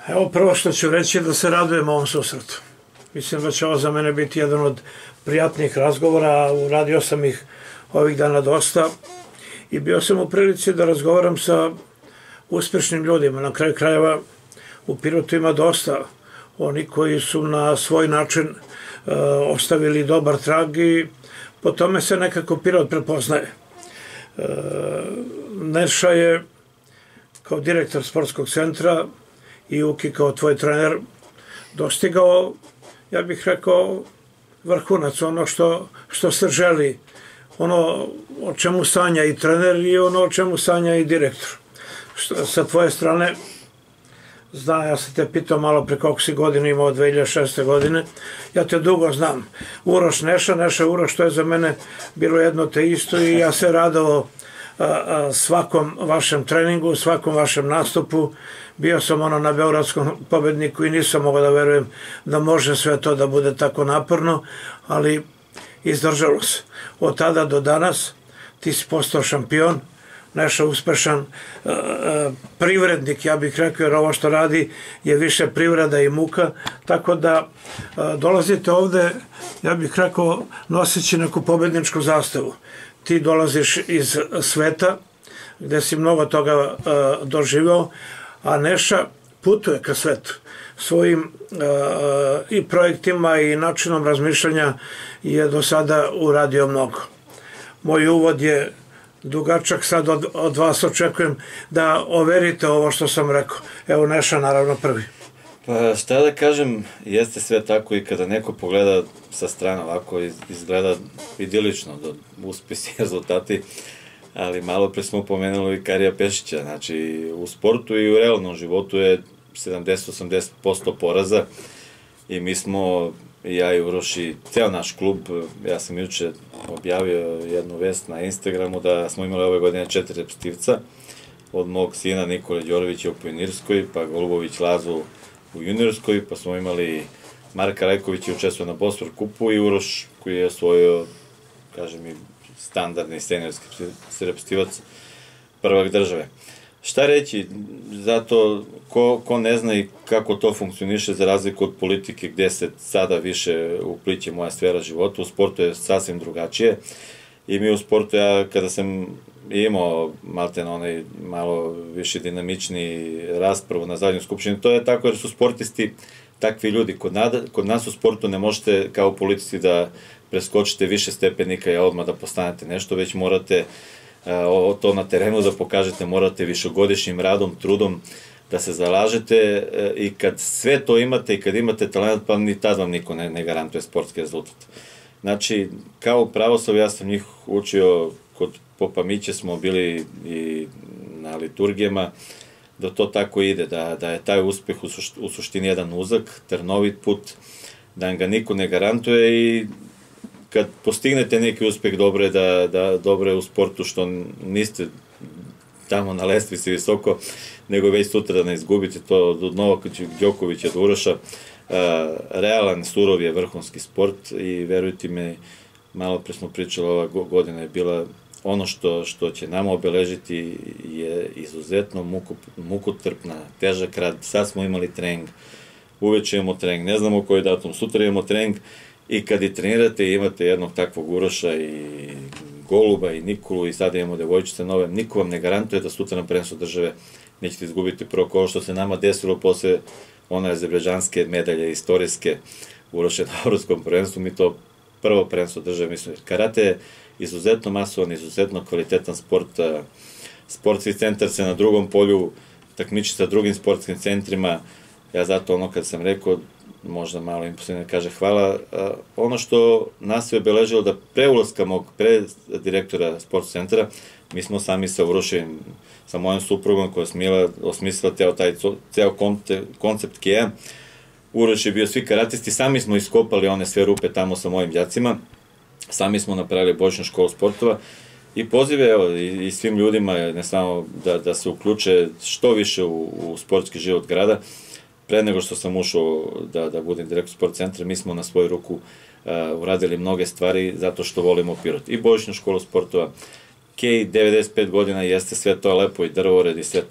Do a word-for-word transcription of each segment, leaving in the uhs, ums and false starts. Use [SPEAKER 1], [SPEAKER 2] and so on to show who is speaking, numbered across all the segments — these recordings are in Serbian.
[SPEAKER 1] Evo, prvo što ću reći je da se radujem ovom susretu. Mislim da će ovo za mene biti jedan od prijatnijih razgovora, uradio sam ih ovih dana dosta i bio sam u prilici da razgovaram sa uspešnim ljudima. Na kraju krajeva u Pirotu ima dosta oni koji su na svoj način uh, ostavili dobar trag i po tome se nekako Pirot prepoznaje. Uh, Neša je kao direktor sportskog centra i Uki kao tvoj trener dostigao, ja bih rekao, vrhunac, ono što, što se želi, ono o čemu sanja i trener i ono o čemu sanja i direktor. Što, sa tvoje strane, zna, ja sam te pitao malo pre koliko si godina imao, dve hiljade šeste. godine, ja te dugo znam. Uroš Neša, Neša Uroš, to je za mene bilo jedno te isto i ja se radovao svakom vašem treningu, svakom vašem nastupu. Bio sam ono na Beogradskom pobedniku i nisam mogao da verujem da može sve to da bude tako naporno, ali izdržalo se. Od tada do danas ti si postao šampion, Neša uspešan privrednik, ja bih rekao, jer ovo što radi je više privreda i muka, tako da dolazite ovde, ja bih rekao, noseći neku pobedničku zastavu. Ti dolaziš iz sveta gde si mnogo toga doživao, a Neša putuje ka svetu. Svojim i projektima i načinom razmišljanja je do sada uradio mnogo. Moj uvod je dugačak, sad od, od vas očekujem da overite ovo što sam rekao. Evo Neša, naravno prvi.
[SPEAKER 2] Pa šta da kažem, jeste sve tako i kada neko pogleda sa strane, ovako izgleda idilično, uspesi i rezultati, ali malo pre smo pomenuli i Karija Pešića, znači u sportu i u realnom životu je sedamdeset do osamdeset posto poraza i mi smo, ja i Uroš i ceo naš klub, ja sam juče objavio jednu vest na Instagramu da smo imali ove godine četiri reprezentativca, od mog sina Nikole Đorovića u pionirskoj, pa Golubović Lazu u juniorskoj, pa smo imali Marka Rajkovića učestvuje na Bosfor kupu i Uroš koji je osvojio, kažem i standardni seniorski reprezentativac prvak države. Šta reći, zato ko, ko ne zna i kako to funkcioniše za razliku od politike gde se sada više upliće moja sfera života, u sportu je sasvim drugačije i mi u sportu, ja kada sam imao malte na onaj malo više dinamični raspravu na zadnjoj skupštini, to je tako jer su sportisti takvi ljudi. Kod, nada, kod nas u sportu ne možete kao u politici da preskočite više stepenika i odmah da postanete nešto, već morate uh, to na terenu da pokažete, morate višegodišnjim radom, trudom da se zalažete uh, i kad sve to imate i kad imate talent, pa ni tad vam niko ne, ne garantuje sportski rezultat. Znači, kao pravoslav, ja sam njih učio, kod Popa Miće smo bili i na liturgijama, da to tako ide, da, da je taj uspeh u, sušt, u suštini jedan uzak, trnovit put, da ga niko ne garantuje i kad postignete neki uspeh, dobro je da, da dobro je u sportu što niste tamo na lestvici visoko, nego već sutra da ne izgubite to od Novaka Đokovića do Uroša. Realan, surov je vrhunski sport i verujte me, malo pre smo pričali, ova godina je bila ono što, što će nama obeležiti je izuzetno muko, mukotrpna, težak rad. Sad smo imali trening, uveče imamo trening, ne znamo koji datum, sutra imamo trening i kad i trenirate imate jednog takvog Uroša i Goluba i Nikolu i sada imamo devojčice nove, niko vam ne garantuje da sutra na prvenstvu države nećete izgubiti prvo kao što se nama desilo posle one azerbejdžanske medalje istorijske Uroše na evropskom prvenstvu, mi to prvo prvenstvo države, mislim, karate je izuzetno masovan, izuzetno kvalitetan sport, sportski centar se na drugom polju takmiči sa drugim sportskim centrima, ja zato ono kad sam rekao, možda malo impulsivno kaže hvala, ono što nas je obeležilo da pre ulaska mog, pre direktora sportskog centra, mi smo sami sa Urošem, sa mojom suprugom koja je osmislila teo taj ceo koncept Keja. Uroš je bio svi karatisti, sami smo iskopali one sve rupe tamo sa mojim đacima, sami smo napravili božićnu školu sportova i pozive evo, i, i svim ljudima ne samo da, da se uključe što više u, u sportski život grada. Pre nego što sam ušao da, da budem direktor sport centra, mi smo na svoju ruku uh, uradili mnoge stvari zato što volimo Pirot. I božićnu školu sportova, Kej, devedeset pet godina, jeste sve to lepo i drvored i sve to,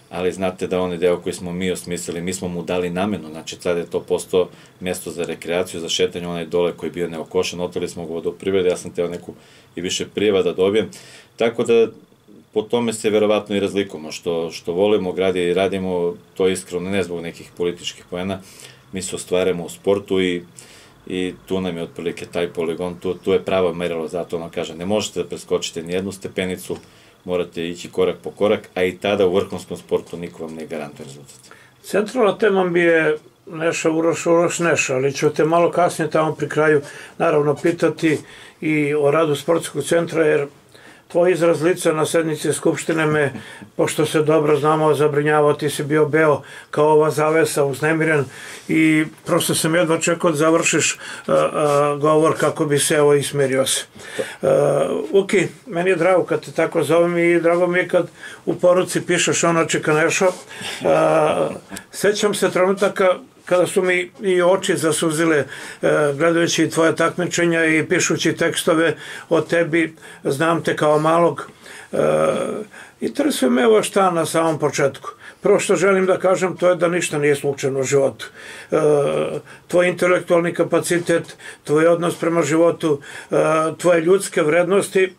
[SPEAKER 2] ali znate da onaj deo koji smo mi osmislili, mi smo mu dali namenu, znači sad je to postao mjesto za rekreaciju, za šetanje, onaj dole koji je bio neokošen, oteli smo ga vodoprivrede, ja sam teo neku i više prijeva da dobijem, tako da po tome se verovatno i razlikujemo, što, što volimo, gradi i radimo to iskreno, ne zbog nekih političkih poena, mi se ostvarujemo u sportu i i tu nam je otprilike taj poligon, tu, tu je pravo merilo, zato ono kaže, ne možete da preskočite nijednu stepenicu, morate ići korak po korak, a i tada u vrhunskom sportu niko vam ne garantuje rezultat.
[SPEAKER 1] Centralna tema bi je Neša Uroš, Uroš Neša, ali ću te malo kasnije tamo pri kraju naravno pitati i o radu sportskog centra, jer tvoj izraz lica na sednici Skupštine me, pošto se dobro znamo, zabrinjavao, ti si bio beo kao ova zavesa, uznemiren i prosto sam jedva čekao da završiš uh, uh, govor kako bi se evo ismerio se. Uh, ok, meni je drago kad te tako zovem i drago mi je kad u poruci pišeš ono čeka Nešo. Uh, sećam se trenutaka kada su mi i oči zasuzile gledajući tvoje takmičenja i pišući tekstove o tebi, znam te kao malog. Interesuje me evo šta na samom početku. Prvo što želim da kažem to je da ništa nije slučajno u životu. Tvoj intelektualni kapacitet, tvoj odnos prema životu, tvoje ljudske vrednosti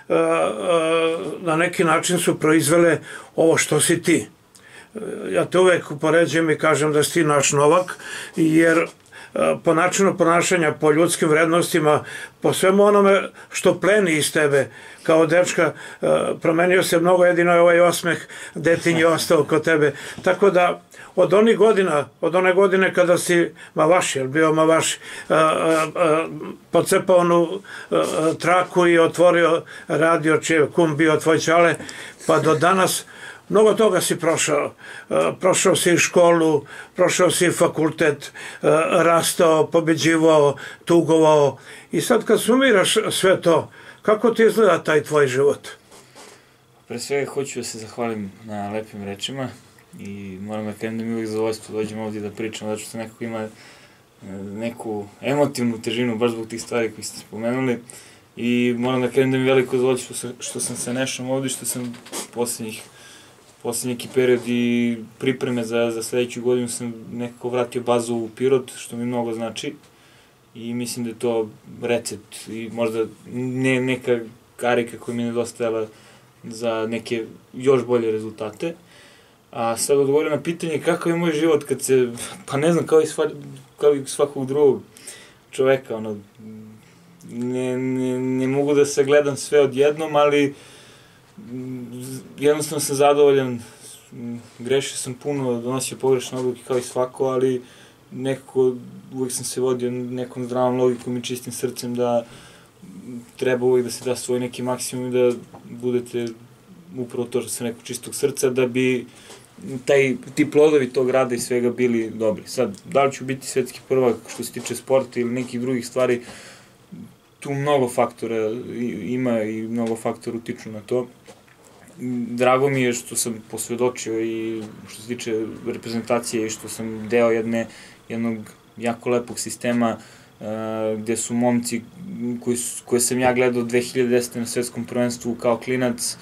[SPEAKER 1] na neki način su proizvele ovo što si ti. Ja te uvek upoređujem i kažem da si ti naš Novak, jer po načinu ponašanja, po ljudskim vrednostima, po svemu onome što pleni iz tebe kao dečka, promenio se mnogo, jedino je ovaj osmeh detinji ostao kod tebe. Tako da od onih godina, od one godine kada si Mavaši, jer bio Mavaši, pocepao onu traku i otvorio radio, čiji je kum bio tvoj čale, pa do danas mnogo toga si prošao. Prošao si školu, prošao si fakultet, rastao, pobeđivao, tugovao. I sad kad sumiraš sve to, kako ti izgleda taj tvoj život?
[SPEAKER 3] Pre svega hoću da se zahvalim na lepim rečima i moram da kažem da mi uvijek zadovoljstvo dođem ovdje da pričam, zato što nekako ima neku emotivnu težinu baš zbog tih stvari koje ste spomenuli. I moram da kažem da mi je veliko zadovoljstvo što sam se Nešom ovdje, što sam poslednjih Poslednji neki period i pripreme za, za sledeću godinu sam nekako vratio bazu u Pirot, što mi mnogo znači. I mislim da je to recept i možda ne, neka karika koja mi je nedostajala za neke još bolje rezultate. A sad odgovorim na pitanje kakav je moj život kad se, pa ne znam, kao i, sva, kao i svakog drugog čoveka, ono, ne, ne, ne mogu da se gledam sve odjednom, ali jednostavno sam zadovoljan, grešio sam puno, donosio pogrešne odluke kao i svako, ali nekako uvijek sam se vodio nekom zdravom logikom i čistim srcem da treba uvijek da se da svoj neki maksimum i da budete upravo to što sam rekao čistog srca, da bi taj, ti plodovi tog rada i svega bili dobri. Sad, da li ću biti svetski prvak što se tiče sporta ili nekih drugih stvari, tu mnogo faktora ima i mnogo faktora utiču na to. Drago mi je što sam posvedočio i što se tiče reprezentacije i što sam deo jedne, jednog jako lepog sistema uh, gde su momci koji, koje sam ja gledao dve hiljade desete. na svetskom prvenstvu kao klinac,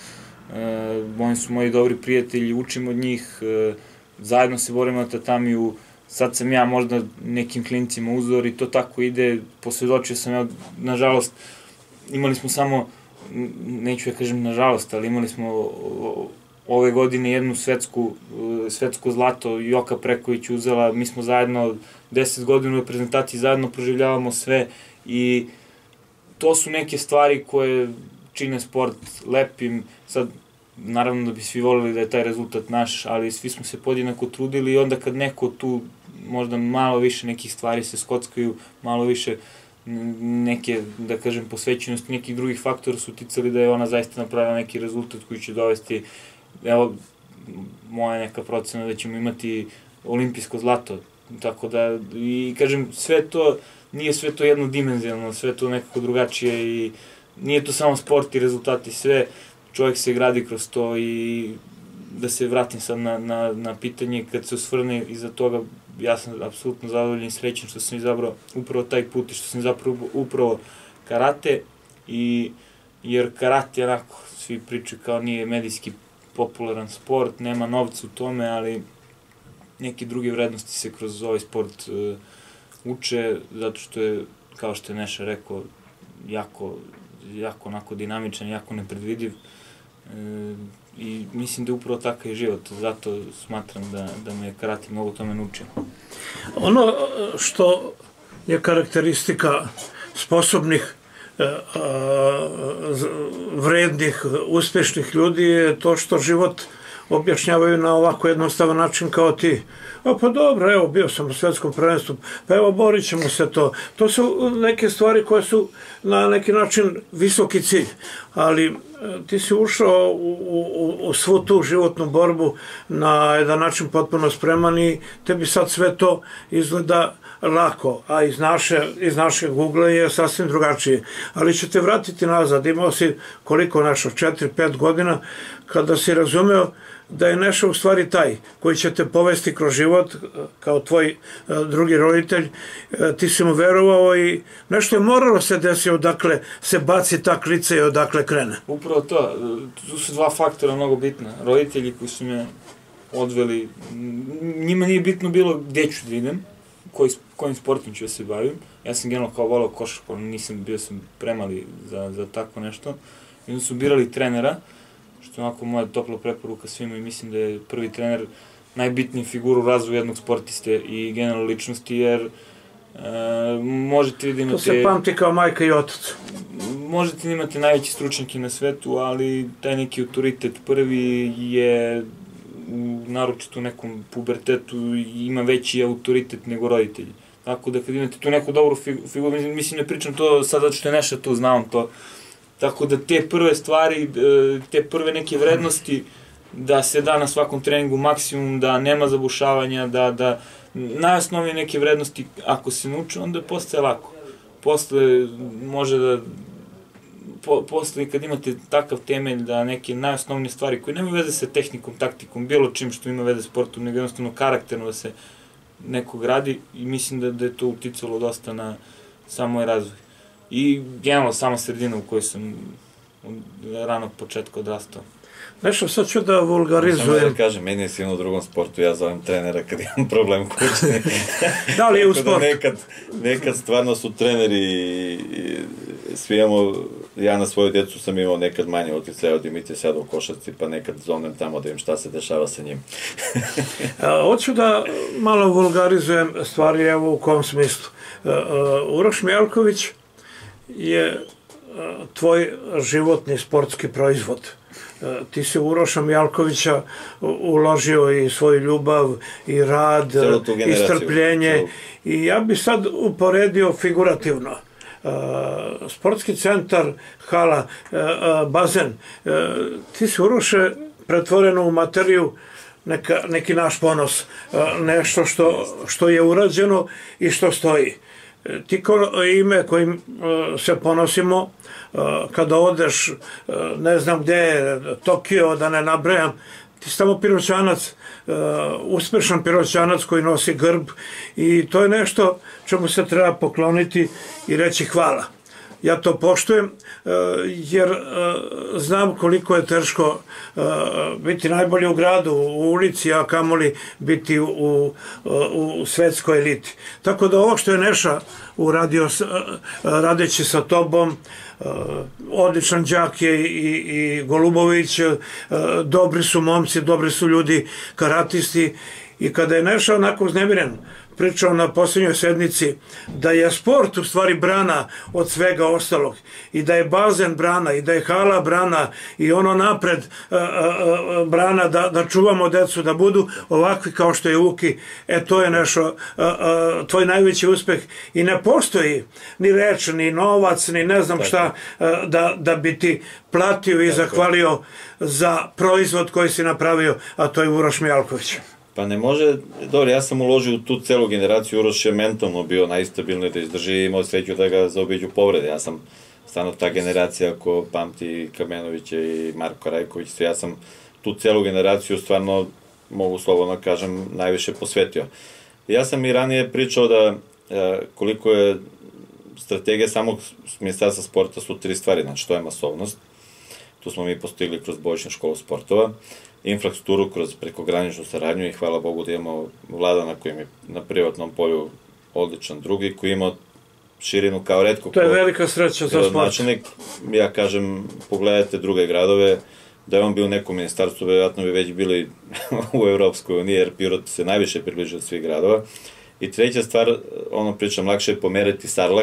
[SPEAKER 3] uh, oni su moji dobri prijatelji, učim od njih, uh, zajedno se borimo na tatamiju. Sad sam ja možda nekim klincima uzor i to tako ide, posvjedočio sam ja, nažalost, imali smo samo, neću ja kažem nažalost, ali imali smo ove godine jednu svetsku, svetsku zlato, Joka Preković uzela, mi smo zajedno deset godina u reprezentaciji, zajedno proživljavamo sve i to su neke stvari koje čine sport lepim. Sad, naravno da bi svi volili da je taj rezultat naš, ali svi smo se podjednako trudili i onda kad neko tu možda malo više nekih stvari se skockaju, malo više neke, da kažem, posvećenosti nekih drugih faktora su ticali da je ona zaista napravila neki rezultat koji će dovesti, evo, moja neka procena da ćemo imati olimpijsko zlato, tako da, i kažem, sve to, nije sve to jednodimenzionalno, sve to nekako drugačije i nije to samo sport i rezultati, sve, čovjek se gradi kroz to i da se vratim sad na, na, na pitanje, kad se osvrne iza toga, ja sam apsolutno zadovoljan i srećen što sam izabrao upravo taj put i što sam izabrao upravo karate, i, jer karate, onako, svi pričaju kao nije medijski popularan sport, nema novca u tome, ali neke druge vrednosti se kroz ovaj sport uh, uče, zato što je, kao što je Neša rekao, jako, jako onako dinamičan, jako nepredvidiv. E, I mislim da je upravo takav je život, zato smatram da, da me karate mnogo tome naučio.
[SPEAKER 1] Ono što je karakteristika sposobnih, vrednih, uspešnih ljudi je to što život objašnjavaju na ovako jednostavan način kao ti. A pa dobro, evo, bio sam u svetskom prvenstvu, pa evo, borit ćemo se to. To su neke stvari koje su na neki način visoki cilj, ali ti si ušao u, u, u svu tu životnu borbu na jedan način potpuno spreman i tebi sad sve to izgleda lako, a iz, naše, iz našeg ugla je sasvim drugačije. Ali ću te vratiti nazad, imao si koliko našo, četiri pet godina, kada si razumeo da je Neša u stvari taj koji će te povesti kroz život kao tvoj drugi roditelj, ti si mu verovao i nešto je moralo se desiti odakle se baci ta klica i odakle krene.
[SPEAKER 3] Upravo to, tu su dva faktora mnogo bitna. Roditelji koji su me odveli, njima nije bitno bilo gdje ću da idem, koji, kojim sportom ću da se bavim. Ja sam generalno kao volao košarku, nisam, bio sam premali za, za tako nešto. I onda su birali trenera, što je onako moja topla preporuka svima i mislim da je prvi trener najbitnija figura u razvoju jednog sportiste i generalno ličnosti, jer e, možete vi da imate...
[SPEAKER 1] To se pamti kao majka i otac.
[SPEAKER 3] Možete da imate najveći stručnjaki na svetu, ali taj neki autoritet prvi je u naročito u nekom pubertetu ima veći autoritet nego roditelji. Tako da kad imate tu neku dobru figuru, mislim ne pričam to sad zato što je Neša tu, znam to. Tako da te prve stvari, te prve neke vrednosti, da se da na svakom treningu maksimum, da nema zabušavanja, da, da najosnovnije neke vrednosti, ako se nauče, onda postaje lako. Posle može da, po, posle kad imate takav temelj da neke najosnovnije stvari koje nema veze sa tehnikom, taktikom, bilo čim što ima veze s sportom, nego jednostavno karakterno da se neko gradi i mislim da, da je to uticalo dosta na sam moj razvoj. I generalno sama sredina u kojoj sam od ranog početka odrastao.
[SPEAKER 1] Nešto sad ću da vulgarizujem.
[SPEAKER 2] Samo da kažem, meni je sin u drugom sportu, ja zovem trenera kad imam problem kućni.
[SPEAKER 1] Da li je u sportu?
[SPEAKER 2] Nekad, nekad stvarno su treneri i, i svi imamo, ja na svoju djecu sam imao nekad manje utjecaja od Dimitrija sada u košarci, pa nekad zovnem tamo da im šta se dešava sa njim.
[SPEAKER 1] Hoću da malo vulgarizujem stvari, evo u kom smislu. Uroš Mjalković je tvoj životni sportski proizvod. Ti si u Uroša Mjalkovića uložio i svoju ljubav, i rad, i strpljenje. I ja bi sad uporedio figurativno. Sportski centar, hala, bazen. Ti si, Uroše, pretvoreno u materiju neka, neki naš ponos. Nešto što, što je urađeno i što stoji. Ti ko ime kojim se ponosimo, kada odeš, ne znam gde, Tokio, da ne nabrajam, ti si tamo piroćanac, uspešan piroćanac koji nosi grb i to je nešto čemu se treba pokloniti i reći hvala. Ja to poštujem, jer znam koliko je teško biti najbolji u gradu, u ulici, a kamoli biti u, u svetskoj eliti. Tako da ovo što je Neša uradio radeći sa tobom, odličan đak je i, i Golubović, dobri su momci, dobri su ljudi, karatisti, i kada je Neša onako uznemiren, pričao na posljednjoj sednici da je sport u stvari brana od svega ostalog i da je bazen brana i da je hala brana i ono napred a, a, a, brana da, da čuvamo decu, da budu ovakvi kao što je Uki, e to je nešto a, a, tvoj najveći uspeh i ne postoji ni reč, ni novac, ni ne znam šta a, da, da bi ti platio i zahvalio za proizvod koji si napravio, a to je Uroš Mjalković.
[SPEAKER 2] Pa ne može, dobro, ja sam uložio u tu celu generaciju, Uroš je mentalno bio najstabilniji da izdrži i imao sreću da ga zaobiđu povrede. Ja sam stvarno ta generacija ko pamti Kamenovića i Marko Rajković, ja sam tu celu generaciju stvarno, mogu slobodno kažem, najviše posvetio. Ja sam i ranije pričao da koliko je strategija samog ministarstva sporta su tri stvari, znači to je masovnost, tu smo mi postigli kroz bojišnu školu sportova, infrastrukturu kroz prekograničnu saradnju i hvala Bogu da imamo Vladana koji je na privatnom polju odličan drugi, koji ima širinu kao retko.
[SPEAKER 1] To je velika sreća za sport.
[SPEAKER 2] Ja kažem, pogledajte druge gradove, da je on bio u nekom ministarstvu, vjerojatno bi već bili u Evropskoj uniji, jer Pirot se najviše približio od svih gradova. I treća stvar, ono pričam, lakše je pomeriti Sarlah,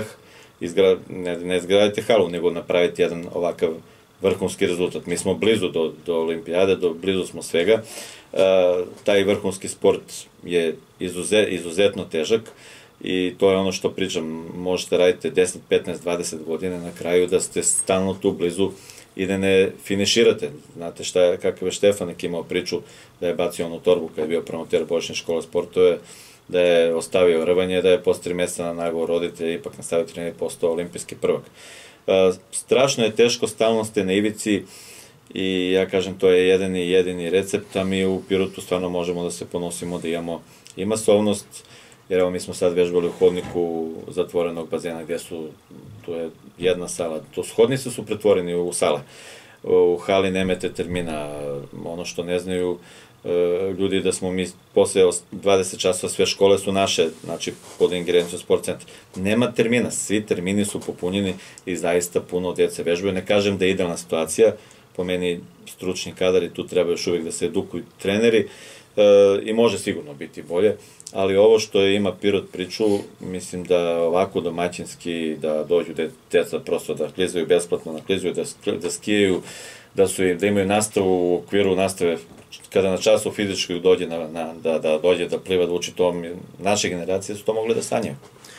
[SPEAKER 2] ne izgraditi halu, nego napraviti jedan ovakav vrhunski rezultat. Mi smo blizu do olimpijade, blizu smo svega. Taj vrhunski sport je izuzetno težak i to je ono što pričam, možete raditi deset, petnaest, dvadeset godine na kraju da ste stalno tu blizu i da ne finiširate. Znate šta je, kakav je Štefanik imao priču da je bacio onu torbu kada je bio promoter bojišne škole sportove, da je ostavio rvanje, da je posle tri meseca na nagovor roditelja ipak nastavio trening i postao olimpijski prvak. Strašno je teško, stalno ste na ivici i ja kažem to je jedini jedini recept, a mi u Pirotu stvarno možemo da se ponosimo da imamo i masovnost, jer evo mi smo sad vežbali u hodniku zatvorenog bazena gdje su, tu je jedna sala, to hodnice su pretvoreni u sale, u hali nemate termina, ono što ne znaju ljudi da smo mi posle dvadeset časova sve škole su naše, znači pod ingerencijom sport centra. Nema termina, svi termini su popunjeni i zaista puno djece vežbaju. Ne kažem da je idealna situacija, po meni stručni kadar i tu treba još uvijek da se edukuju treneri i može sigurno biti bolje, ali ovo što ima Pirot priču, mislim da ovako domaćinski, da dođu djeca prosto da klizaju besplatno, da klizaju, da skijaju, da imaju nastavu u okviru nastave, kada na času fizičkoj dođe da dođe da pliva, da uči to, naše generacije su to mogle da sanjaju.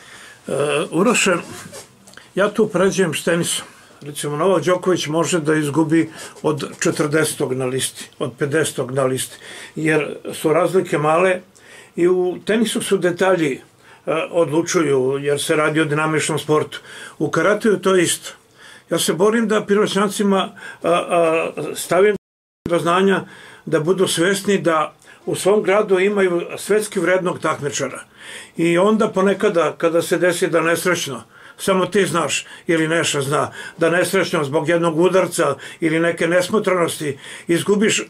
[SPEAKER 1] Uroše, ja tu pređem s tenisom. Recimo, Novak Đoković može da izgubi od četrdesetog na listi, od pedesetog na listi, jer su razlike male i u tenisu su detalji odlučuju, jer se radi o dinamičnom sportu. U karateju to je isto. Ja se borim da Piroćancima stavim do znanja da budu svesni da u svom gradu imaju svetski vrednog takmičara. I onda ponekada, kada se desi da nesrećno, samo ti znaš ili Neša zna, da nesrećno zbog jednog udarca ili neke nesmotranosti izgubiš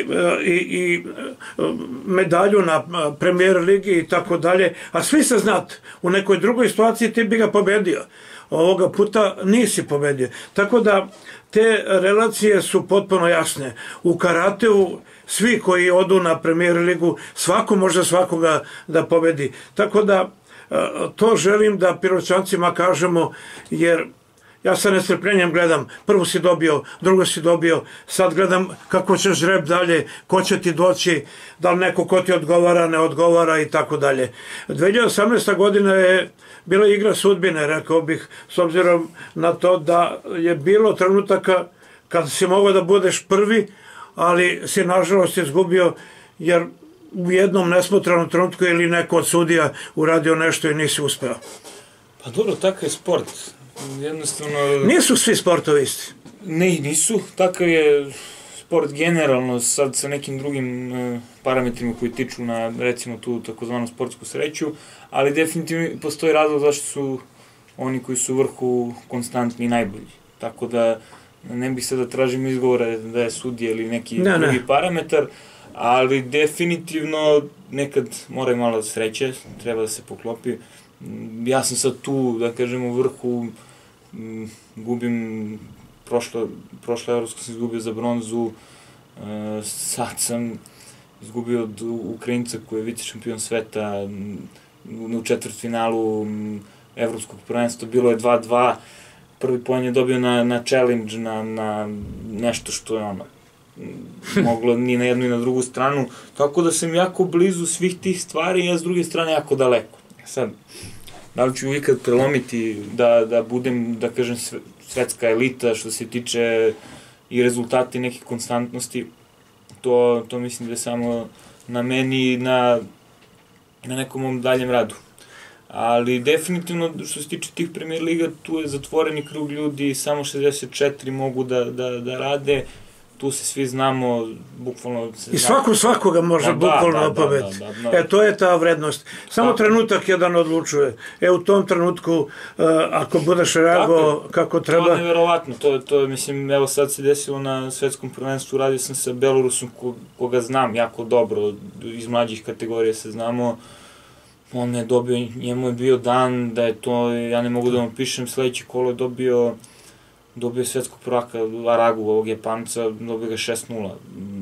[SPEAKER 1] i medalju na premijer ligi i tako dalje, a svi se znat, u nekoj drugoj situaciji ti bi ga pobedio. Ovoga puta nisi pobedio. Tako da te relacije su potpuno jasne. U karateu svi koji odu na premijer ligu, svako može svakoga da pobedi. Tako da to želim da Piroćancima kažemo, jer ja sa nestrpljenjem gledam, prvo si dobio, drugo si dobio, sad gledam kako će žreb dalje, ko će ti doći, da li neko ko ti odgovara, ne odgovara i tako dalje. dve hiljade osamnaesta godina je bila igra sudbine, rekao bih, s obzirom na to da je bilo trenutaka kad si mogao da budeš prvi, ali si nažalost izgubio, jer u jednom nesmotranom trenutku ili neko od sudija uradio nešto i nisi uspeo.
[SPEAKER 3] Pa dobro, takav je sport. Jednostavno...
[SPEAKER 1] Nisu svi sportovi isti.
[SPEAKER 3] Ne, nisu. Takav je sport generalno, sad sa nekim drugim parametrima koji tiču na, recimo, tu takozvanu sportsku sreću, ali definitivno postoji razlog zašto su oni koji su u vrhu konstantni i najbolji. Tako da ne bih sad da tražim izgovore da je sudija ili neki drugi parametar, ali definitivno nekad mora i malo sreće, treba da se poklopi. Ja sam sad tu, da kažem, u vrhu, gubim, prošle Evropsko sam izgubio za bronzu, sad sam izgubio od Ukrajinca koji je vice šampion sveta u četvrtfinalu Evropskog prvenstva, bilo je dva dva, prvi poen je dobio na challenge, na nešto što je ono, moglo ni na jednu i na drugu stranu, tako da sam jako blizu svih tih stvari i ja s druge strane jako daleko. Sad, da li ću ikad prelomiti da budem, da kažem, svetska elita što se tiče i rezultati nekih konstantnosti, to mislim da je samo na meni i na nekom mom daljem radu. Ali definitivno što se tiče tih premier liga, tu je zatvoreni krug ljudi, samo šezdeset četiri mogu da rade, tu se svi znamo, bukvalno...
[SPEAKER 1] I svako svakoga može bukvalno pobediti. E, to je ta vrednost. Samo trenutak jedan odlučuje. E, u tom trenutku, ako budeš reagovao kako treba...
[SPEAKER 3] To je neverovatno. To je, mislim, evo sad se desilo na svetskom prvenstvu, radio sam sa Belorusom koga znam jako dobro, iz mlađih kategorija se znamo. On je dobio, njemu je bio dan da je to, ja ne mogu da vam pišem, sledeće kolo je dobio dobio svetskog prvaka Aragu, ovog Japanca, dobio ga šest nula.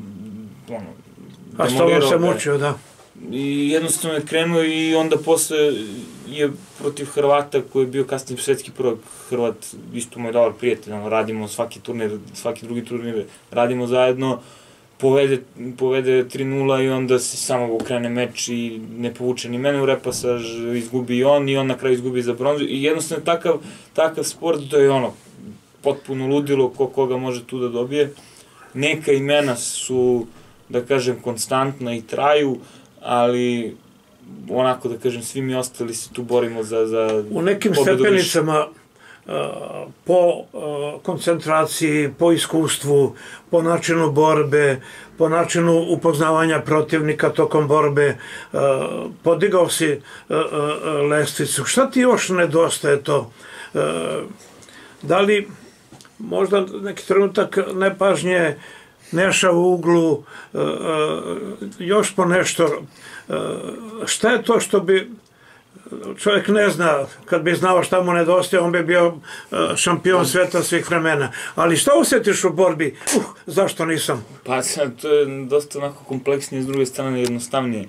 [SPEAKER 1] A stvarno se mučio, da.
[SPEAKER 3] I jednostavno je krenuo i onda posle je protiv Hrvata, koji je bio kasnije svetski prvak, Hrvat, isto moj dobar prijatelj, radimo svaki turnir, svaki drugi turnir, radimo zajedno, povede tri nula i onda se samo okrene meč i ne povuče ni mene u repasaž, izgubi i on i on na kraju izgubi za bronzu i jednostavno takav, takav sport da je ono, potpuno ludilo ko koga može tu da dobije. Neka imena su, da kažem, konstantna i traju, ali onako da kažem, svi mi ostali se tu borimo za pobedu više.
[SPEAKER 1] U nekim stepenicama po koncentraciji, po iskustvu, po načinu borbe, po načinu upoznavanja protivnika tokom borbe, podigao si lestvicu. Šta ti još nedostaje to? Da li možda neki trenutak nepažnje, neša u uglu, još po nešto? Šta je to što bi čovjek ne zna, kad bi znao šta mu nedostaje, on bi bio šampion sveta svih vremena. Ali šta osjetiš u borbi? Uh, zašto nisam?
[SPEAKER 3] Pa sad, to je dosta onako kompleksnije, s druge strane jednostavnije.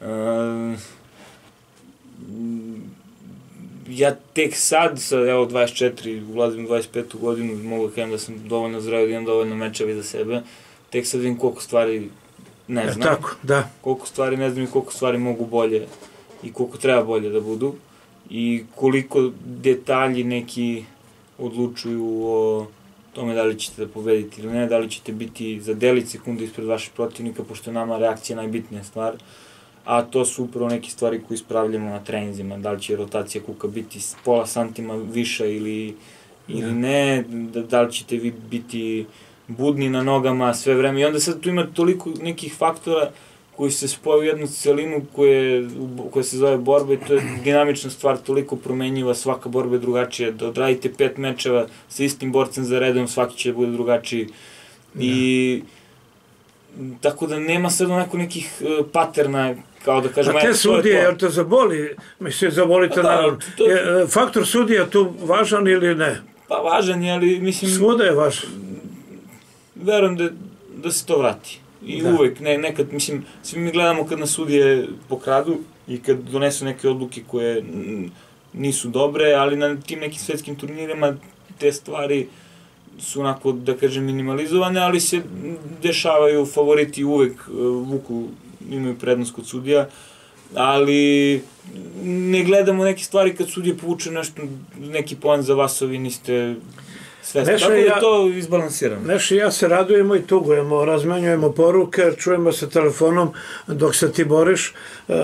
[SPEAKER 3] Ja tek sad, evo dvadeset četiri, ulazim u dvadeset petu godinu, mogu da kažem da sam dovoljno zreo, da imam dovoljno mečeva iza sebe, tek sad vidim koliko stvari ne znam.
[SPEAKER 1] Tako, da.
[SPEAKER 3] Koliko stvari ne znam i koliko stvari mogu bolje i koliko treba bolje da budu i koliko detalji neki odlučuju o tome da li ćete da pobedite ili ne, da li ćete biti za delić sekunde ispred vašeg protivnika, pošto je nama reakcija najbitnija stvar, a to su upravo neke stvari koje ispravljamo na treninzima, da li će rotacija kuka biti pola santima viša ili ne, da li ćete vi biti budni na nogama sve vreme i onda sad tu ima toliko nekih faktora koji se spoje u jednu celinu koja se zove borba i to je dinamična stvar, toliko promenjiva, svaka borba je drugačija, da odradite pet mečeva sa istim borcem za redom, svaki će da bude drugačiji i tako da nema sad onako nekih paterna, kao da kažem...
[SPEAKER 1] A te sudije, jel te zaboli? Mislim, zabolite naravno. Faktor sudija tu važan ili ne?
[SPEAKER 3] Pa važan je, ali mislim...
[SPEAKER 1] Svuda je važan.
[SPEAKER 3] Verujem da se to vrati. I uvek, nekad, mislim, svi mi gledamo kad nas sudije pokradu i kad donesu neke odluke koje nisu dobre, ali na tim nekim svetskim turnirima te stvari su onako, da kažem, minimalizovane, ali se dešavaju, favoriti uvek vuku, imaju prednost kod sudija, ali ne gledamo neke stvari kad sudije povuče nešto, neki poen za vas, ovi niste... Tako da to izbalansiramo.
[SPEAKER 1] Neši, ja se radujemo i tugujemo, razmenjujemo poruke, čujemo se telefonom dok se ti boriš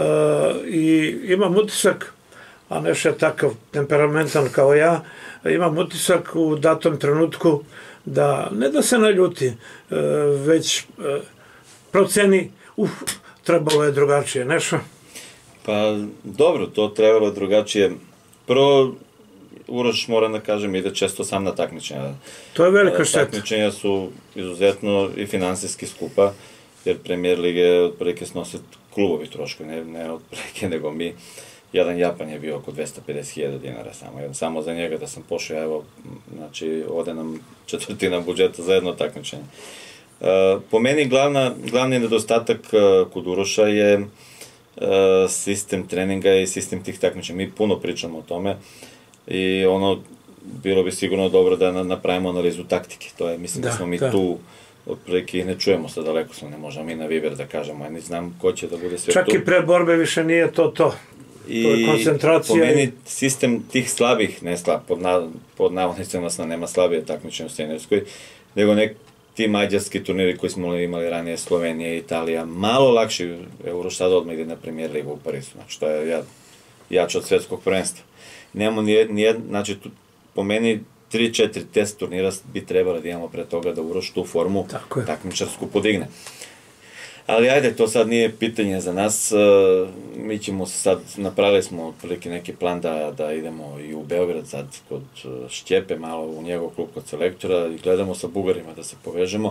[SPEAKER 1] i imam utisak, a Neši je takav temperamentan kao ja, imam utisak u datom trenutku da, ne da se naljuti, već proceni, uf, trebalo je drugačije, Neša?
[SPEAKER 2] Pa dobro, to trebalo je drugačije. Prvo, Uroš, moram da kažem, ide često sam na takmičenja.
[SPEAKER 1] To je velika šteta.
[SPEAKER 2] Takmičenja su izuzetno i finansijski skupa, jer Premier Lige otprilike snose klubovi troškovi, ne otprilike nego mi. Jedan Japan je bio oko dvesta pedeset hiljada dinara samo, samo za njega da sam pošao, evo, znači, ode nam četvrtina budžeta za jedno takmičenje. Po meni glavni nedostatak kod Uroša je sistem treninga i sistem tih takmičenja. Mi puno pričamo o tome, i ono, bilo bi sigurno dobro da napravimo analizu taktike, to je, mislim da smo mi tu, otprilike ih ne čujemo sad daleko smo, ne možemo mi na Viber da kažemo, ja ne znam ko će da bude sve tu.
[SPEAKER 1] Čak i pre borbe više nije to to, to je koncentracija.
[SPEAKER 2] I po meni sistem tih slabih, ne slab, pod navodnicima nema slabije takmičenje u seniorskoj, nego nek ti mađarski turniri koji smo imali ranije, Slovenija i Italija, malo lakši, Uroš sad odmah ide na Premier Ligu u Parizu, znači to je jače od svetskog prvenstva. Nemamo nijedno, znači, po meni tri četiri test turnira bi trebali da imamo pre toga da Uroš tu formu takmičarsku podigne. Ali ajde, to sad nije pitanje za nas, mi ćemo sad, napravili smo otprilike neki plan da idemo i u Beograd sad kod Šćepe, malo u njegov klub kod selektora i gledamo sa Bugarima da se povežemo.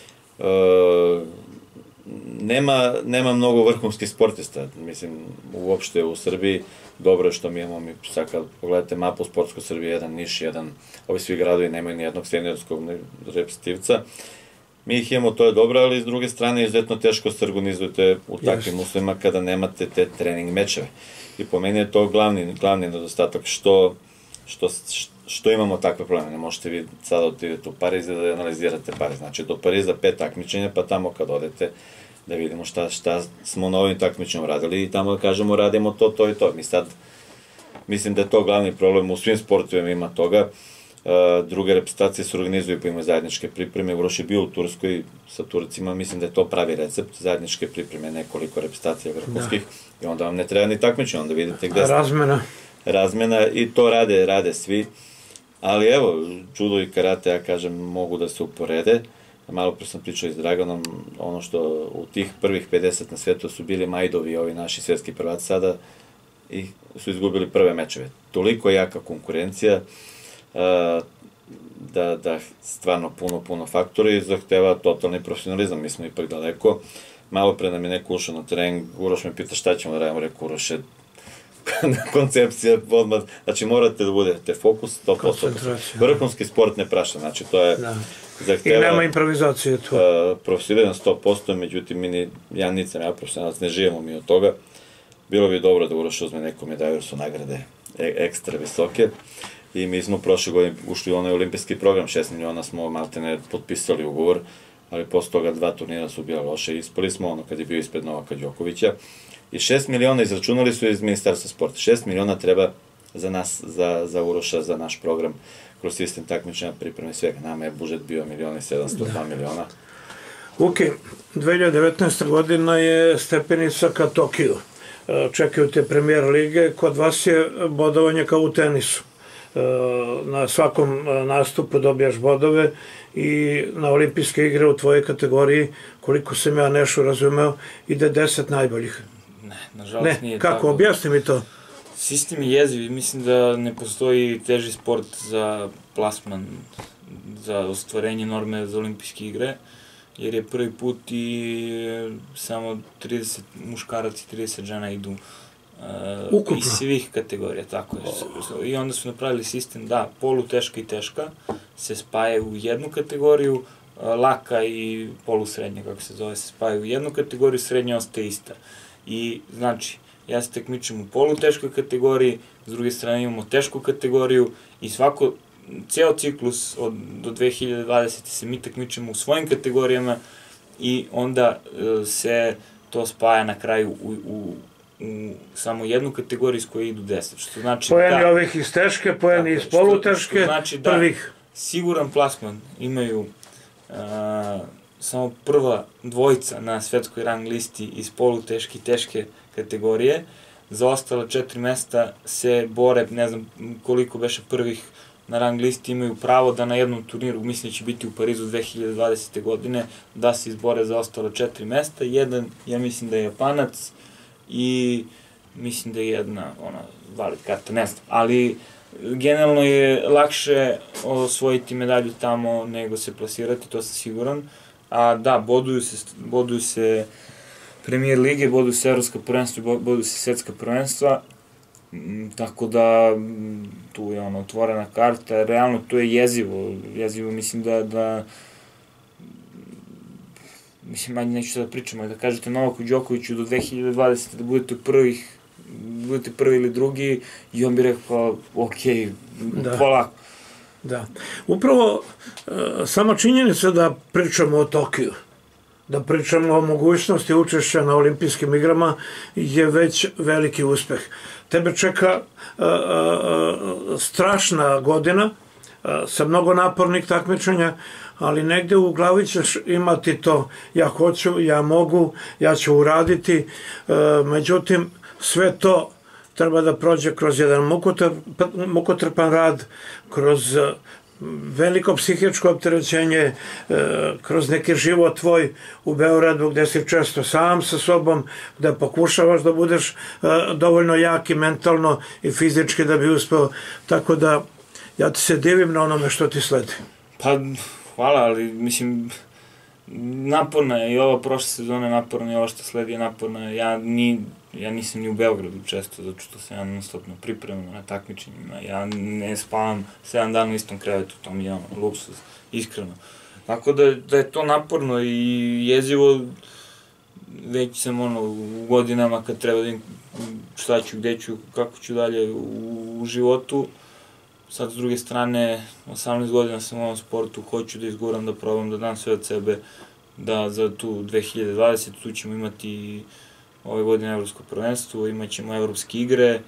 [SPEAKER 2] Nema mnogo vrhunskih sportista, mislim, uopšte u Srbiji, dobro je što mi imamo, sad kad pogledate mapu sportsko Srbije, jedan Niš, jedan, ovi svi gradovi nemaju ni jednog seniorskog reprezentativca. Mi ih imamo, to je dobro, ali s druge strane izuzetno teško se organizujete u takvim uslovima kada nemate te trening mečeve. I po meni je to glavni nedostatak što imamo takve probleme. Ne možete vi sada otiđete u Pariz i da analizirate Pariz. Znači do Pariza pet takmičenja, pa tamo kad odete da vidimo šta smo na ovim takmičenjima uradili i tamo da kažemo radimo to, to i to. Mi sad, mislim da je to glavni problem, u svim sportovima ima toga. Druge reprezentacije se organizuju pa imaju zajedničke pripreme. Uroš je bio u Turskoj sa Turcima, mislim da je to pravi recept, zajedničke pripreme, nekoliko reprezentacija vrhunskih i onda vam ne treba ni takmičenje, onda vidite gde ste.
[SPEAKER 1] Razmena.
[SPEAKER 2] Razmena i to rade, rade svi, ali evo, judo i karate, ja kažem, mogu da se uporede. Malo pre sam pričao i s Draganom, ono što u tih prvih pedeset na svetu su bili Majdovi, ovi naši svetski prvaci sada i su izgubili prve mečeve. Toliko jaka konkurencija da stvarno puno, puno faktora i zahteva totalni profesionalizam. Mi smo ipak daleko. Malo pre nam je neko ušao na trening, Uroš me pita šta ćemo da radimo, rekao Uroš je koncepcija odmah, znači morate da budete fokus, sto posto. Vrhunski sport ne praša, znači to je zahteva...
[SPEAKER 1] I nema improvizacije tu.
[SPEAKER 2] Profesionalizam sto posto, međutim, ja nisam, ja profesionalac, ne živimo mi od toga. Bilo bi dobro da Uroš uzme neku medalju, jer su nagrade ekstra visoke. I mi smo prošle godine ušli u onaj olimpijski program, šest miliona smo maltene potpisali ugovor, ali posle toga dva turnira su bila loše, ispali smo ono kad je bio ispred Novaka Đokovića i šest miliona izračunali su iz Ministarstva sporta, šest miliona treba za nas, za Uroša, za naš program, kroz sistem takmičenja, pripreme svega, nama je budžet bio milion i sedamsto dva miliona.
[SPEAKER 1] Ok, dve hiljade devetnaesta godina je stepenica ka Tokiju, čekaju te premijer lige, kod vas je bodovanje kao u tenisu. Na svakom nastupu dobijaš bodove i na olimpijske igre u tvojoj kategoriji, koliko sam ja nešto razumeo, ide deset najboljih.
[SPEAKER 3] Ne, nažalost nije
[SPEAKER 1] tako. Kako, objasni mi to.
[SPEAKER 3] Sistem je jeziv, mislim da ne postoji teži sport za plasman, za ostvarenje norme za olimpijske igre, jer je prvi put i samo trideset muškaraca i trideset žena idu iz svih kategorija, tako je. I onda su napravili sistem da poluteška i teška se spajaju u jednu kategoriju, laka i polusrednja, kako se zove, se spajaju u jednu kategoriju, srednja ostaje ista. I znači, ja se takmičim u poluteškoj kategoriji, s druge strane imamo tešku kategoriju i svako, ceo ciklus do dve hiljade dvadesete se mi takmičimo u svojim kategorijama i onda se to spaja na kraju u u samo jednu kategoriju iz koje idu deset.
[SPEAKER 1] Pojeni ovih iz teške, pojeni iz poluteške, prvih.
[SPEAKER 3] Siguran plasman imaju samo prva dvojica na svetskoj rang listi iz poluteške i teške kategorije. Za ostale četiri mesta se bore, ne znam koliko beše prvih na rang listi, imaju pravo da na jednom turniru, mislim da će biti u Parizu dve hiljade dvadesete godine, da se izbore za ostale četiri mesta. Jedan, ja mislim da je Japanac, i mislim da je jedna, ona, valid karta, ne znam, ali generalno je lakše osvojiti medalju tamo nego se plasirati, to sam siguran, a da, boduju se premijer lige, boduju se evropska prvenstva, boduju se svetska prvenstva, tako da tu je ona otvorena karta, realno to je jezivo, jezivo mislim da mislim, manje neću sada da pričamo, da kažete Novaku Đokoviću do dve hiljade dvadesete da budete prvih, budete prvi ili drugi i on bi rekao, ok, polako.
[SPEAKER 1] Da, upravo sama činjenica da pričamo o Tokiju, da pričamo o mogućnosti učešća na olimpijskim igrama je već veliki uspeh. Tebe čeka strašna godina sa mnogo napornih takmičenja, ali negde u glavi ćeš imati to, ja hoću, ja mogu, ja ću uraditi, međutim, sve to treba da prođe kroz jedan mukotrpan rad, kroz veliko psihičko opterećenje kroz neki život tvoj u Beogradu gde si često sam sa sobom, da pokušavaš da budeš dovoljno jak i mentalno i fizički da bi uspeo, tako da ja ti se divim na onome što ti sledi.
[SPEAKER 3] Pa, hvala, ali mislim, naporna je i ova prošla sezona je naporna i ova što sledi je naporna. Ja, ni, ja nisam ni u Beogradu često, zato što sam ja non-stopno pripremam na takmičenjima. Ja ne spavam sedam dana u istom krevetu, to mi je ono, luksuz, iskreno. Tako da, da je to naporno i jezivo, već sam ono, u godinama kad treba da im šta ću, gde ću, kako ću dalje u, u životu. Sad, s druge strane, osamnaest godina sam u ovom sportu, hoću da izguram, da probam, da dam sve od sebe, da za tu dve hiljade dvadesete tu ćemo imati ove godine evropsko prvenstvo, imat ćemo evropske igre e,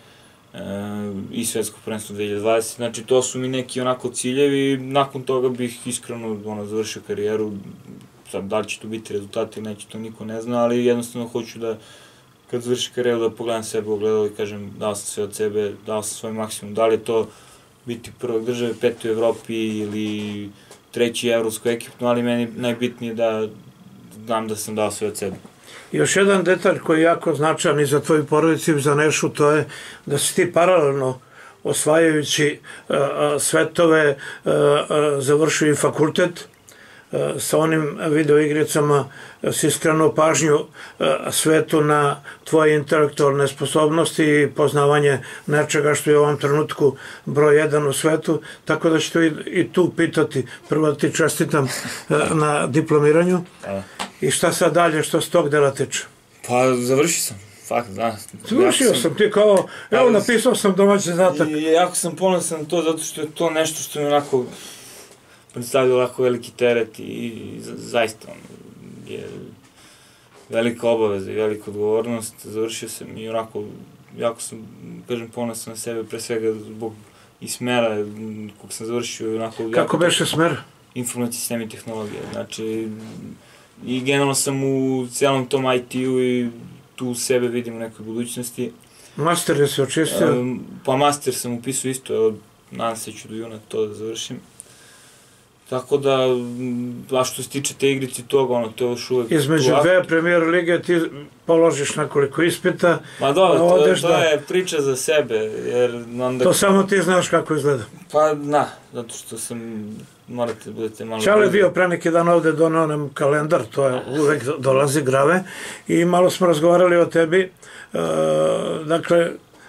[SPEAKER 3] i svetsko prvenstvo dve hiljade dvadesete. Znači, to su mi neki onako ciljevi, nakon toga bih iskreno ono, završio karijeru. Sad, da li će to biti rezultati ili neće, to niko ne zna, ali jednostavno hoću da, kad završim karijeru, da pogledam sebe u ogledalo i kažem, dao sam sve od sebe, dao sam svoj maksimum. Da li je to biti prvog države, peti u Evropi ili treći evropsko ekipno, ali meni najbitnije da znam da sam dao sve od sebe.
[SPEAKER 1] Još jedan detalj koji je jako značajan i za tvoju porodicu i za Nešu, to je da si ti paralelno osvajajući uh, svetove uh, uh, završio i fakultet. Sa onim videoigricama si skrenuo pažnju svetu na tvoje intelektualne sposobnosti i poznavanje nečega što je u ovom trenutku broj jedan u svetu, tako da ću i tu pitati. Prvo ti čestitam na diplomiranju. I šta sad dalje što s tog dela tiče?
[SPEAKER 3] Pa završio sam, fakt, da.
[SPEAKER 1] Završio sam, ti kao, evo napisao sam domaći zadatak.
[SPEAKER 3] Jako sam ponosan to zato što je to nešto što mi onako predstavlja ovako veliki teret i zaista je velika obaveza i velika odgovornost. Završio sam i onako, jako sam, kažem, ponosan na sebe, pre svega zbog i smera kog sam završio. Onako,
[SPEAKER 1] kako beše smer?
[SPEAKER 3] Informacijski sistemi i tehnologije. Znači, i generalno sam u cijelom tom I T-u i tu sebe vidim u nekoj budućnosti.
[SPEAKER 1] Master je se očistio?
[SPEAKER 3] Pa master sam upisao isto, evo, nadam se ću do juna to da završim. Tako da, a što se tiče te igrice toga, ono, to je još uvek...
[SPEAKER 1] Između dve premijer lige ti položiš nekoliko ispita.
[SPEAKER 3] Ma dobro, to, to je priča za sebe, jer onda...
[SPEAKER 1] To samo ti znaš kako izgleda.
[SPEAKER 3] Pa, na, zato što sam, morate da budete malo...
[SPEAKER 1] Čale je bio pre neki dan ovde, donao nam kalendar, to je uvek dolazi grave, i malo smo razgovarali o tebi, dakle,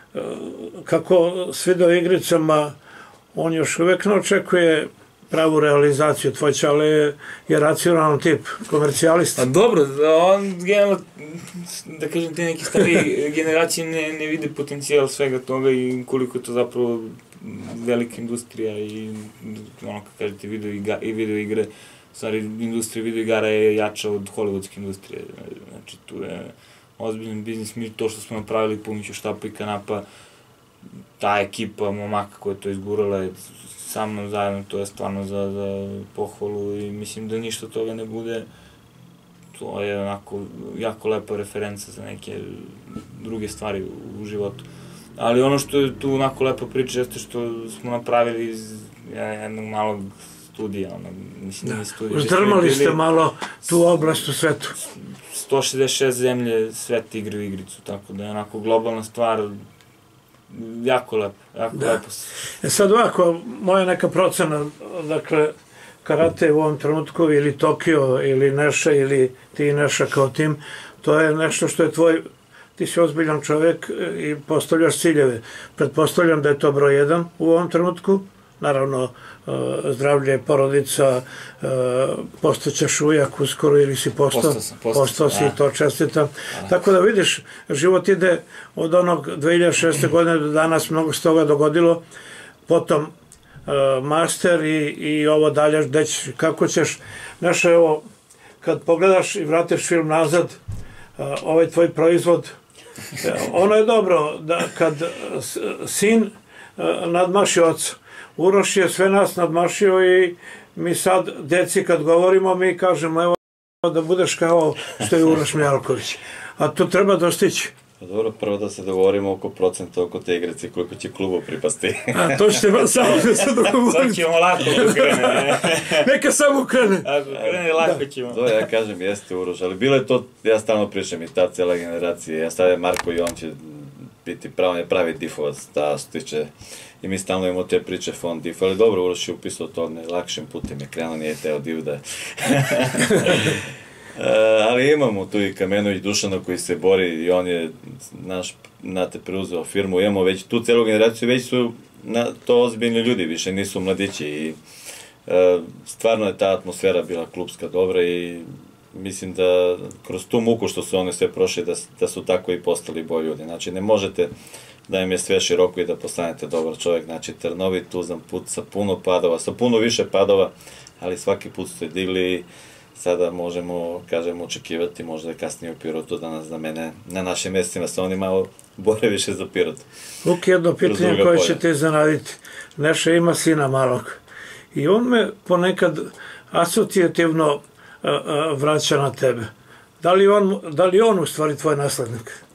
[SPEAKER 1] kako s videoigricama on još uvek ne očekuje pravu realizaciju. Tvoj Čale je, je racionalan tip, komercijalista.
[SPEAKER 3] A dobro, on generalno, da kažem, te neke starije generacije ne, ne vide potencijal svega toga i koliko je to zapravo velika industrija i ono kako kažete video, iga, i video igre, stvari industrija video igara je jača od hollywoodske industrije. Znači tu je ozbiljan biznis, mi to što smo napravili pomoću štapa i kanapa, ta ekipa momaka koja je to izgurala je sa mnom zajedno, to je stvarno za, za pohvalu i mislim da ništa toga ne bude. To je onako jako lepa referenca za neke druge stvari u, u životu. Ali ono što je tu onako lepa priča jeste što smo napravili iz jednog malog studija, ono, mislim da nije studija.
[SPEAKER 1] Uzdrmali ste malo tu oblast u svetu.
[SPEAKER 3] sto šezdeset šest zemlje sveta igraju igricu, tako da je onako globalna stvar. Jako lepo, jako da. lepo.
[SPEAKER 1] E sad ovako, moja neka procena, dakle, karate u ovom trenutku, ili Tokio, ili Neša, ili ti i Neša kao tim, to je nešto što je tvoj, ti si ozbiljan čovjek i postavljaš ciljeve. Pretpostavljam da je to broj jedan u ovom trenutku, naravno, zdravlje, porodica, postaćeš ujak uskoro ili si postao?
[SPEAKER 3] Postao sam,
[SPEAKER 1] postao si, to čestitam. Tako da vidiš, život ide od onog dve hiljade šeste. godine do danas, mnogo se toga dogodilo, potom master i, i ovo dalje, deć, kako ćeš, znaš, evo, kad pogledaš i vratiš film nazad, ovaj tvoj proizvod, ono je dobro, da kad sin nadmaši oca, Uroš je sve nas nadmašio i mi sad, deci, kad govorimo, mi kažemo, evo, da budeš kao što je Uroš Mijalković. A to treba dostići.
[SPEAKER 2] Pa dobro, prvo da se dogovorimo oko procenta oko te igrice, koliko će klubu pripasti.
[SPEAKER 1] A to ćete vam samo da se dogovorite.
[SPEAKER 3] Sad ćemo lako da krene.
[SPEAKER 1] Neka samo krene.
[SPEAKER 3] Ako krene, lako ćemo.
[SPEAKER 2] To ja kažem, jeste Uroš, ali bilo je to, ja stalno pričam i ta cijela generacija, ja stavljam Marko i on će biti pravi, pravi difovac, ta što tiče, i mi stalno imamo te priče fond difo, ali dobro, Uroš je upisao to lakšim putem, je krenuo, nije teo divda. Uh, ali imamo tu i Kamenović Dušana koji se bori i on je naš, znate, preuzeo firmu, imamo već tu celu generaciju, već su na, to ozbiljni ljudi, više nisu mladići i uh, stvarno je ta atmosfera bila klubska dobra i mislim da kroz tu muku što su one sve prošli da, da su tako i postali bolji ljudi, znači ne možete da im je sve široko i da postanete dobar čovjek, znači trnovit, tuzan put sa puno padova, sa puno više padova, ali svaki put ste digli. Sada možemo, kažemo, očekivati možda je kasnije u Pirotu da nas zamene na našim mjestima, se oni malo bore više za Pirot.
[SPEAKER 1] Luki, jedno pitanje koje će te iznenaditi. Neša ima sina malog i on me ponekad asocijativno a, a, vraća na tebe. Da li on, da li on u stvari tvoj naslednik?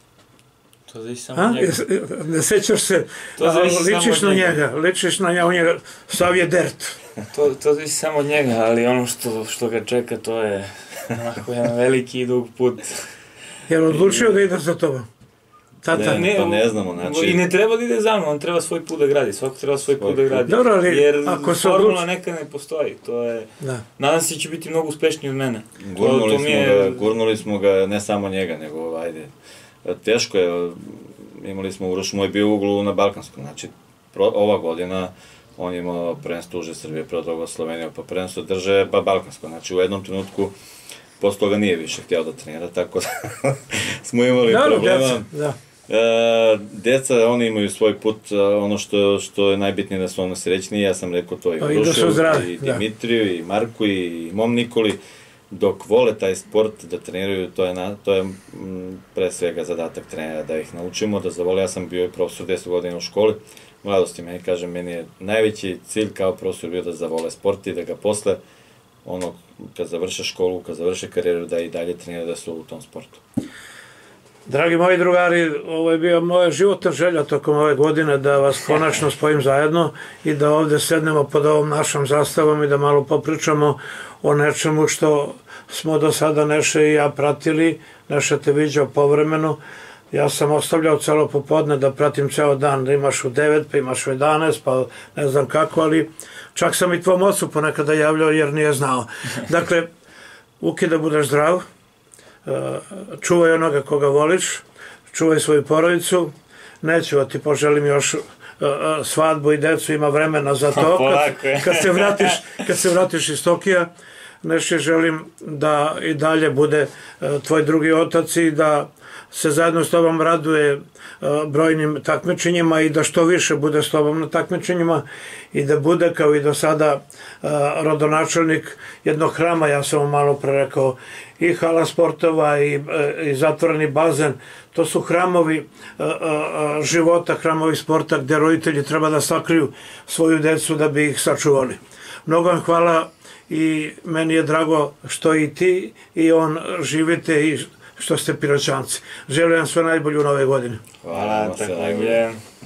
[SPEAKER 3] To zavisi samo od njega.
[SPEAKER 1] Ne sećaš se, a, ličiš na njega, ličiš na njega, sav je dert.
[SPEAKER 3] To, to zavisi samo od njega, ali ono što, što ga čeka, to je onako jedan veliki i dug put.
[SPEAKER 1] Jer odlučio da ide za tobom? Tata?
[SPEAKER 2] Ne, to ne znamo, znači...
[SPEAKER 3] I ne treba da ide za mnom, on treba svoj put da gradi, svako treba svoj put da gradi.
[SPEAKER 1] Dobro, ali
[SPEAKER 3] jer
[SPEAKER 1] ako se
[SPEAKER 3] formula
[SPEAKER 1] odluči...
[SPEAKER 3] neka ne postoji, to je...
[SPEAKER 1] Da.
[SPEAKER 3] Nadam se da će biti mnogo uspešniji od mene.
[SPEAKER 2] Gurnuli,
[SPEAKER 3] to, to
[SPEAKER 2] smo
[SPEAKER 3] je...
[SPEAKER 2] ga, gurnuli smo ga, ne samo njega, nego, ajde, teško je, imali smo Uroš, moj bio u uglu na Balkanskom, znači, pro, ova godina, on je imao prvenstvo uže Srbije, prvo drugo Slovenija, pa prvenstvo drže, pa Balkansko, znači, u jednom trenutku, posle toga nije više htio da trenira, tako da smo imali
[SPEAKER 1] da,
[SPEAKER 2] problema.
[SPEAKER 1] Deca, da.
[SPEAKER 2] E, deca, oni imaju svoj put, ono što, što je najbitnije da su ono srećniji, ja sam rekao to i Uroševu, i Dimitriju, da. I Marku, i mom Nikoli, dok vole taj sport da treniraju, to je, na, to je m, pre svega zadatak trenera, da ih naučimo, da zavole. Ja sam bio i profesor deset godina u školi, mladosti, meni kažem, meni je najveći cilj kao profesor bio da zavole sport i da ga posle, ono, kad završe školu, kad završe karijeru, da i dalje trenira da su u tom sportu.
[SPEAKER 1] Dragi moji drugari, ovo je bio moja životna želja tokom ove godine da vas konačno spojim zajedno i da ovde sednemo pod ovom našom zastavom i da malo popričamo o nečemu što smo do sada Neše i ja pratili. Neša te viđao povremeno. Ja sam ostavljao celo popodne da pratim ceo dan, da imaš u devet, pa imaš u jedanaest, pa ne znam kako, ali čak sam i tvom ocu ponekada javljao jer nije znao. Dakle, Uki, da budeš zdrav, čuvaj onoga koga voliš, čuvaj svoju porodicu, neću da ti poželim još svadbu i decu, ima vremena za to, kad, kad, se vratiš, kad se vratiš iz Tokija. Neše, želim da i dalje bude tvoj drugi otac i da se zajedno s tobom raduje brojnim takmičenjima i da što više bude s tobom na takmičenjima i da bude kao i do sada rodonačelnik jednog hrama, ja sam vam malo pre rekao, i hala sportova i, i zatvoreni bazen, to su hramovi života, hramovi sporta gde roditelji treba da sakriju svoju decu da bi ih sačuvali. Mnogo vam hvala i meni je drago što i ti i on živite i što ste Piroćanci. Želim vam sve najbolje u nove godine.
[SPEAKER 3] Hvala, tako je.